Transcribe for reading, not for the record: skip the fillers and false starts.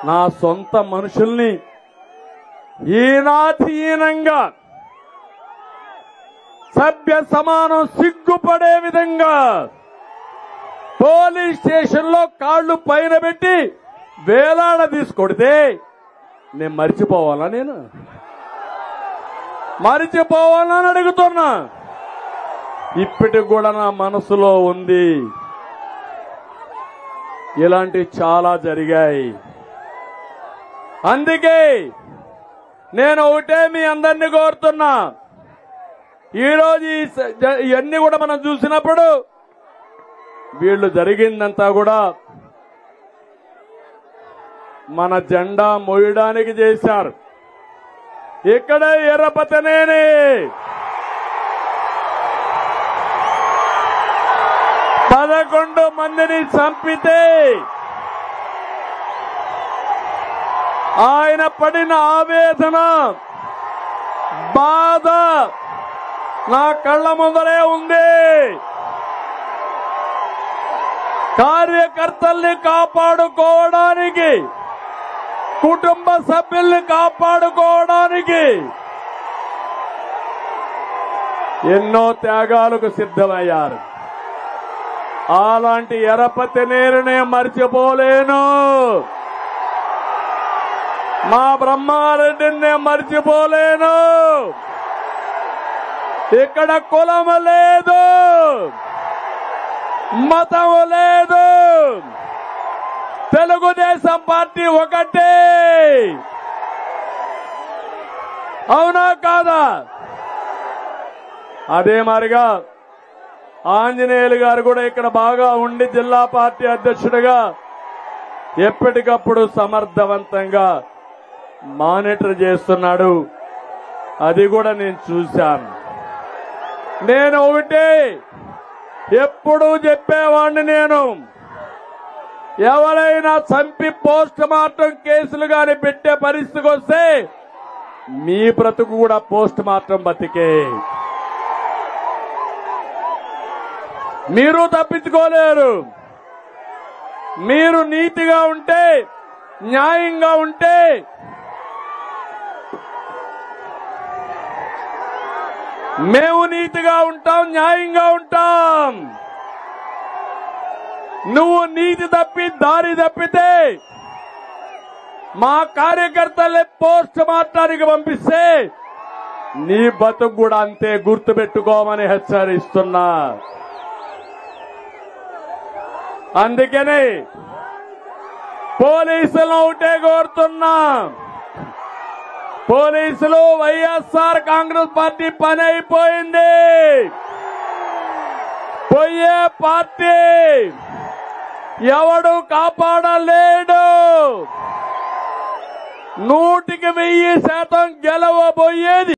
నా సొంత మనుషుల్ని హీనాతిహీనంగా సభ్య సమానం సిగ్గుపడే విధంగా పోలీస్ స్టేషన్లో కాళ్ళు పైన పెట్టి వేలాడ తీసుకొడితే నేను మర్చిపోవాలా? నేను మర్చిపోవాలని అడుగుతున్నా. ఇప్పటికి కూడా నా మనసులో ఉంది. ఇలాంటివి చాలా జరిగాయి. అందుకే నేను ఒకటే మీ అందరినీ కోరుతున్నా. ఈరోజు ఇవన్నీ కూడా మనం చూసినప్పుడు వీళ్ళు జరిగిందంతా కూడా మన జెండా మోయడానికి చేశారు. ఇక్కడ ఎర్రపతనేని 11 మందిని చంపితే ఆయన పడిన ఆవేదన, బాధ నా కళ్ళ ముందరే ఉంది. కార్యకర్తల్ని కాపాడుకోవడానికి, కుటుంబ సభ్యుల్ని కాపాడుకోవడానికి ఎన్నో త్యాగాలకు సిద్ధమయ్యారు. అలాంటి ఎర్రపతనేనినే మర్చిపోలేను. మా బ్రహ్మారెడ్డిని నేను మర్చిపోలేను. ఇక్కడ కులం లేదు, మతం లేదు, తెలుగుదేశం పార్టీ ఒకటే. అవునా కాదా? అదే మారిగా ఆంజనేయులు గారు కూడా ఇక్కడ బాగా ఉండి జిల్లా పార్టీ అధ్యక్షుడిగా ఎప్పటికప్పుడు సమర్థవంతంగా మానిటర్ చేస్తున్నాడు. అది కూడా నేను చూశాను. నేను ఒకటే ఎప్పుడూ చెప్పేవాడిని, నేను ఎవరైనా చంపి పోస్ట్ మార్టం కేసులు గాని పెట్టే పరిస్థితికి వస్తే మీ బ్రతుకు కూడా పోస్ట్ మార్టం బతికే. మీరు తప్పించుకోలేరు. మీరు నీతిగా ఉంటే, న్యాయంగా ఉంటే మేము నీతిగా ఉంటాం, న్యాయంగా ఉంటాం. నువ్వు నీతి తప్పి దారి తప్పితే మా కార్యకర్తలే పోస్ట్ మార్టానికి పంపిస్తే నీ బతుకు కూడా అంతే, గుర్తుపెట్టుకోమని హెచ్చరిస్తున్నా. అందుకని పోలీసులను ఒకటే కోరుతున్నా. పోలీసులు వైఎస్ఆర్ కాంగ్రెస్ పార్టీ పని అయిపోయింది. పోయే పార్టీ ఎవడు కాపాడలేడు. 100% గెలవబోయేది